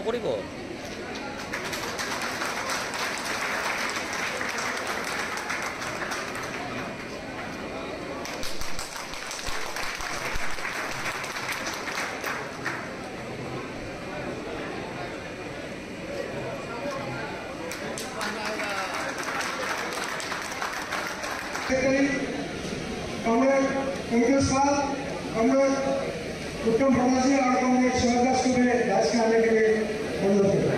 নকৰিব। कॉमरेड उनके साथ कॉमरेड उत्तम फर्मासी और कॉमरेड शिवदास को भी राज के आने के लिए अनुरोध किया।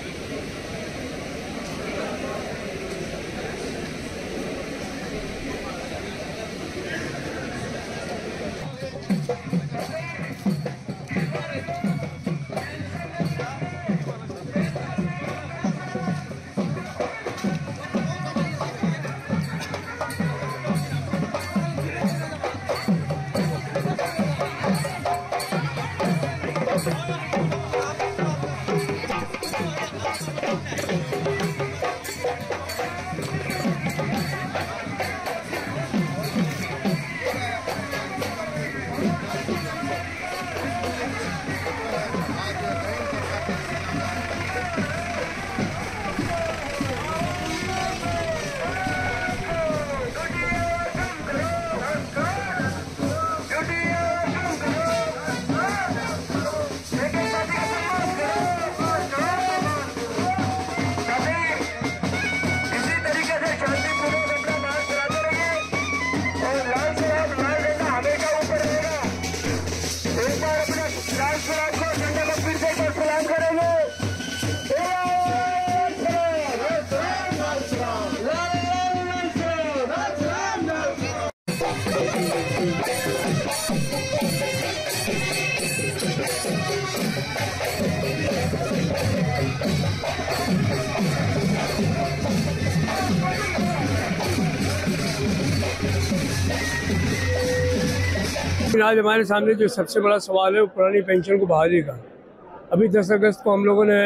आज हमारे सामने जो सबसे बड़ा सवाल है वो पुरानी पेंशन को बहाली का। अभी 10 अगस्त को हम लोगों ने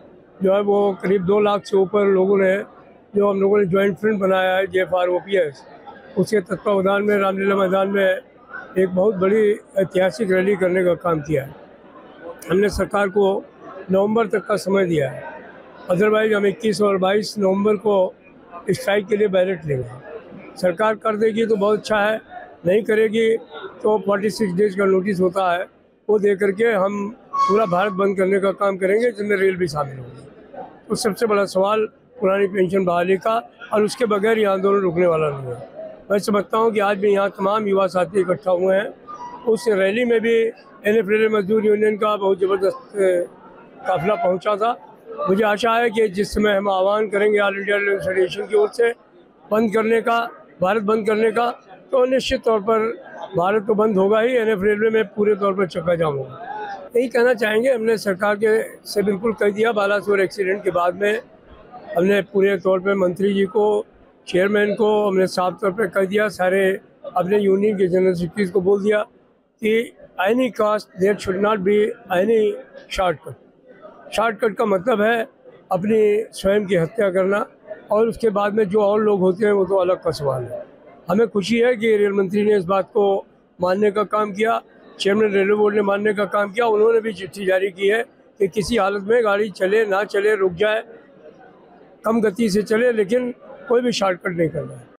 जो है वो करीब 2 लाख से ऊपर लोगों ने जो हम लोगों ने जॉइंट फ्रंट बनाया है JFR-OPS, उसके तत्वावधान में रामलीला मैदान में एक बहुत बड़ी ऐतिहासिक रैली करने का काम किया है। हमने सरकार को नवंबर तक का समय दिया है, अदरवाइज हम 21 और 22 नवंबर को स्ट्राइक के लिए बैलेट लेंगे। सरकार कर देगी तो बहुत अच्छा है, नहीं करेगी तो 46 डेज का नोटिस होता है, वो दे करके हम पूरा भारत बंद करने का काम करेंगे, जिसमें रेल भी शामिल होगी। तो सबसे बड़ा सवाल पुरानी पेंशन बहाली का, और उसके बगैर ये आंदोलन रुकने वाला नहीं है। मैं समझता हूँ कि आज भी यहाँ तमाम युवा साथी इकट्ठा हुए हैं। उस रैली में भी NF रेलवे मजदूर यूनियन का बहुत ज़बरदस्त काफिला पहुँचा था। मुझे आशा है कि जिस समय हम आह्वान करेंगे ऑल इंडिया रेलवे फेडरेशन की ओर से बंद करने का, भारत बंद करने का, तो निश्चित तौर पर भारत तो बंद होगा ही, NF रेलवे में पूरे तौर पर चक्का जाम होगा। यही कहना चाहेंगे, हमने सरकार के से बिल्कुल कह दिया। बालासोर एक्सीडेंट के बाद में हमने पूरे तौर पे मंत्री जी को, चेयरमैन को हमने साफ तौर पे कह दिया, सारे अपने यूनियन के जनरल सेक्रेटरी को बोल दिया कि any cost there should not be any shortcut. Shortcut का मतलब है अपनी स्वयं की हत्या करना, और उसके बाद में जो और लोग होते हैं वो तो अलग का सवाल है। हमें खुशी है कि रेल मंत्री ने इस बात को मानने का काम किया, चेयरमैन रेलवे बोर्ड ने मानने का काम किया। उन्होंने भी चिट्ठी जारी की है कि किसी हालत में गाड़ी चले ना चले, रुक जाए, कम गति से चले, लेकिन कोई भी शॉर्टकट नहीं करना है।